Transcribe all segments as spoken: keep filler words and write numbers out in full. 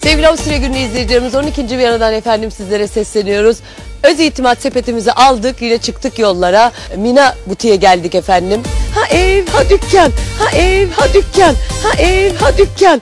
Sevgili Avusturya Günü izleyicilerimiz, on ikinci Viyana'dan efendim sizlere sesleniyoruz. Öz itimat sepetimizi aldık, yine çıktık yollara. Mina Butiğe geldik efendim. Ha ev, ha dükkan, ha ev, ha dükkan, ha ev, ha dükkan.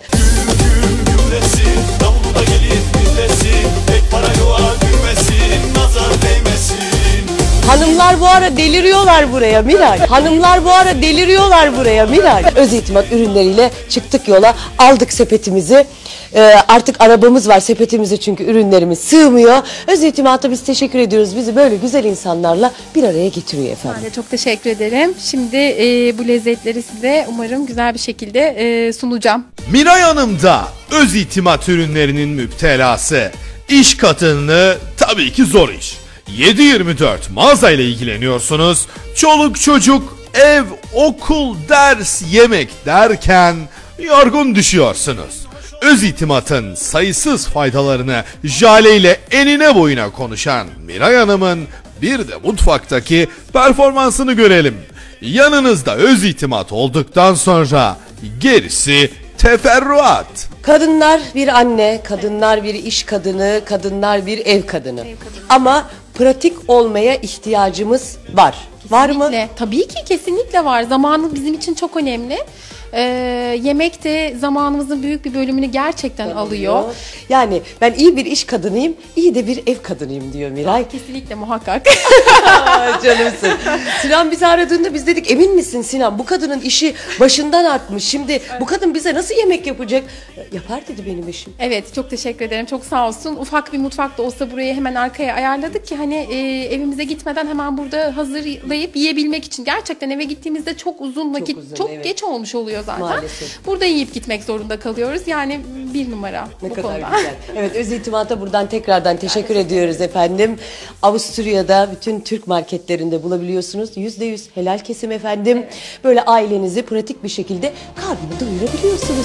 Hanımlar bu ara deliriyorlar buraya Miray. Hanımlar bu ara deliriyorlar buraya Miray. Öz itimat ürünleriyle çıktık yola, aldık sepetimizi. Ee, artık arabamız var sepetimize, çünkü ürünlerimiz sığmıyor. Öz itimata biz teşekkür ediyoruz. Bizi böyle güzel insanlarla bir araya getiriyor efendim. Ben de çok teşekkür ederim. Şimdi e, bu lezzetleri size umarım güzel bir şekilde e, sunacağım. Miray Hanım da öz itimat ürünlerinin müptelası. İş kadını tabii ki zor iş. yedi yirmi dört mağazayla ilgileniyorsunuz. Çoluk çocuk, ev, okul, ders, yemek derken yorgun düşüyorsunuz. Öz itimatın sayısız faydalarını Jale ile enine boyuna konuşan Miray Hanım'ın bir de mutfaktaki performansını görelim. Yanınızda öz itimat olduktan sonra gerisi teferruat. Kadınlar bir anne, kadınlar bir iş kadını, kadınlar bir ev kadını. Ev kadını. Ama pratik olmaya ihtiyacımız var. Kesinlikle. Var mı? Tabii ki kesinlikle var. Zamanımız bizim için çok önemli. Ee, yemek de zamanımızın büyük bir bölümünü gerçekten alıyor. alıyor. Yani ben iyi bir iş kadınıyım, iyi de bir ev kadınıyım diyor Miray. Kesinlikle, muhakkak. Canımsın. Sinan bizi aradığında biz dedik, emin misin Sinan, bu kadının işi başından artmış. Şimdi bu kadın bize nasıl yemek yapacak? Yapar dedi benim eşim. Evet, çok teşekkür ederim. Çok sağ olsun. Ufak bir mutfak da olsa buraya hemen arkaya ayarladık ki hani e, evimize gitmeden hemen burada hazırlayıp yiyebilmek için. Gerçekten eve gittiğimizde çok uzun vakit, çok, uzun, çok evet. geç olmuş oluyor zaten. Maalesef. Burada yiyip gitmek zorunda kalıyoruz. Yani bir numara ne bu kadar konuda. Güzel. Evet, öz itimata buradan tekrardan teşekkür ediyoruz efendim. Avusturya'da bütün Türk marketlerinde bulabiliyorsunuz. yüzde yüz helal kesim efendim. Evet. Böyle ailenizi pratik bir şekilde karnını doyurabiliyorsunuz.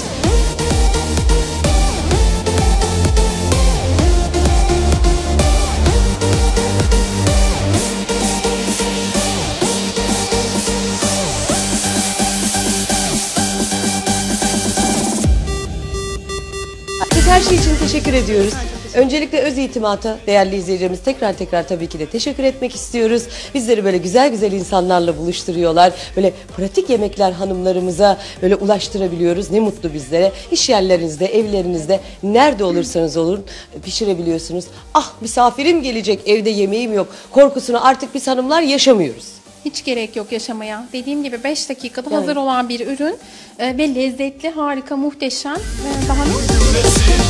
Her şey için teşekkür ediyoruz. Öncelikle öz itimata değerli izleyicilerimiz tekrar tekrar tabii ki de teşekkür etmek istiyoruz. Bizleri böyle güzel güzel insanlarla buluşturuyorlar. Böyle pratik yemekler hanımlarımıza böyle ulaştırabiliyoruz. Ne mutlu bizlere. İş yerlerinizde, evlerinizde, nerede olursanız olun pişirebiliyorsunuz. Ah, misafirim gelecek, evde yemeğim yok korkusunu artık biz hanımlar yaşamıyoruz. Hiç gerek yok yaşamaya. Dediğim gibi beş dakikada yani. hazır olan bir ürün e, ve lezzetli, harika, muhteşem. E, daha ne?